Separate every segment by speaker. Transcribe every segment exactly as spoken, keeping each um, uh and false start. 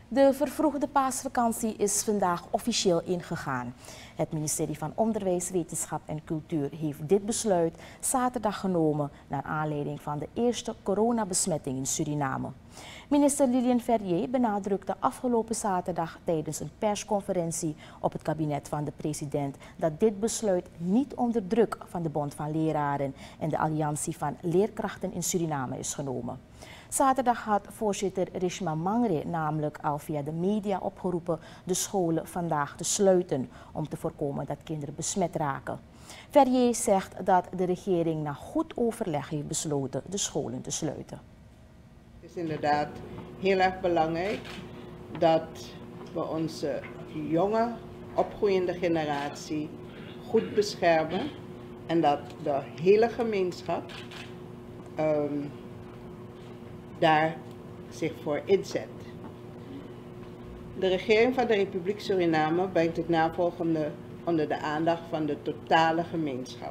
Speaker 1: De vervroegde paasvakantie is vandaag officieel ingegaan. Het ministerie van Onderwijs, Wetenschap en Cultuur heeft dit besluit zaterdag genomen naar aanleiding van de eerste coronabesmetting in Suriname. Minister Lilian Verrier benadrukte afgelopen zaterdag tijdens een persconferentie op het kabinet van de president dat dit besluit niet onder druk van de Bond van Leraren en de Alliantie van Leerkrachten in Suriname is genomen. Zaterdag had voorzitter Rishma Mangre namelijk al via de media opgeroepen de scholen vandaag te sluiten om te voorkomen dat kinderen besmet raken. Verrier zegt dat de regering na goed overleg heeft besloten de scholen te sluiten.
Speaker 2: Het is inderdaad heel erg belangrijk dat we onze jonge, opgroeiende generatie goed beschermen en dat de hele gemeenschap um, daar zich voor inzet. De regering van de Republiek Suriname brengt het navolgende onder de aandacht van de totale gemeenschap.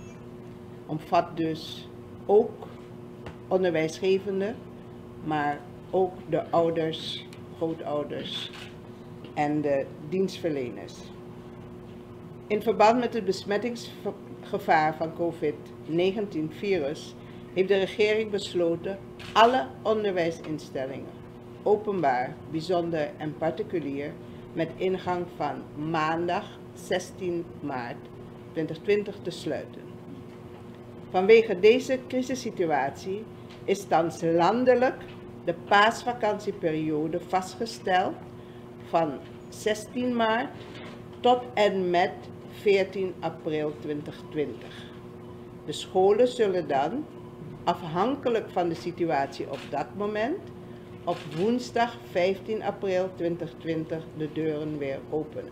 Speaker 2: Omvat dus ook onderwijsgevenden, maar ook de ouders, grootouders en de dienstverleners. In verband met het besmettingsgevaar van COVID negentien virus heeft de regering besloten alle onderwijsinstellingen, openbaar, bijzonder en particulier, met ingang van maandag zestien maart tweeduizend twintig te sluiten. Vanwege deze crisissituatie is thans landelijk de paasvakantieperiode vastgesteld van zestien maart tot en met veertien april tweeduizend twintig. De scholen zullen dan, afhankelijk van de situatie op dat moment, op woensdag vijftien april tweeduizend twintig de deuren weer openen.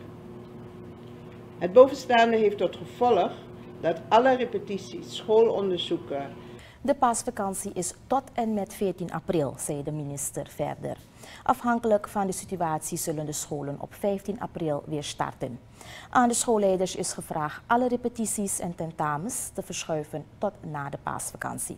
Speaker 2: Het bovenstaande heeft tot gevolg dat alle repetities, schoolonderzoeken.
Speaker 1: De paasvakantie is tot en met veertien april, zei de minister verder. Afhankelijk van de situatie zullen de scholen op vijftien april weer starten. Aan de schoolleiders is gevraagd alle repetities en tentamens te verschuiven tot na de paasvakantie.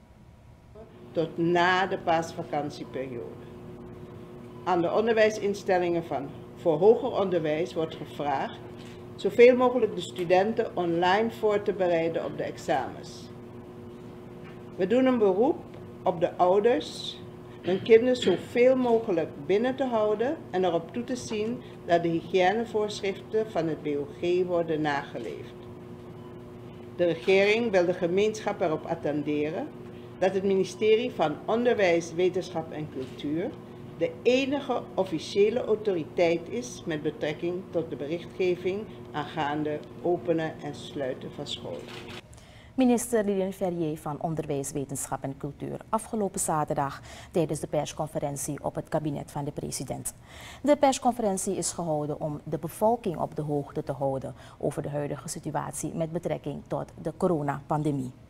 Speaker 2: Tot na de paasvakantieperiode. Aan de onderwijsinstellingen van voor hoger onderwijs wordt gevraagd zoveel mogelijk de studenten online voor te bereiden op de examens. We doen een beroep op de ouders hun kinderen zoveel mogelijk binnen te houden en erop toe te zien dat de hygiënevoorschriften van het B O G worden nageleefd. De regering wil de gemeenschap erop attenderen dat het ministerie van Onderwijs, Wetenschap en Cultuur de enige officiële autoriteit is met betrekking tot de berichtgeving aangaande openen en sluiten van scholen.
Speaker 1: Minister Lilian Verrier van Onderwijs, Wetenschap en Cultuur afgelopen zaterdag tijdens de persconferentie op het kabinet van de president. De persconferentie is gehouden om de bevolking op de hoogte te houden over de huidige situatie met betrekking tot de coronapandemie.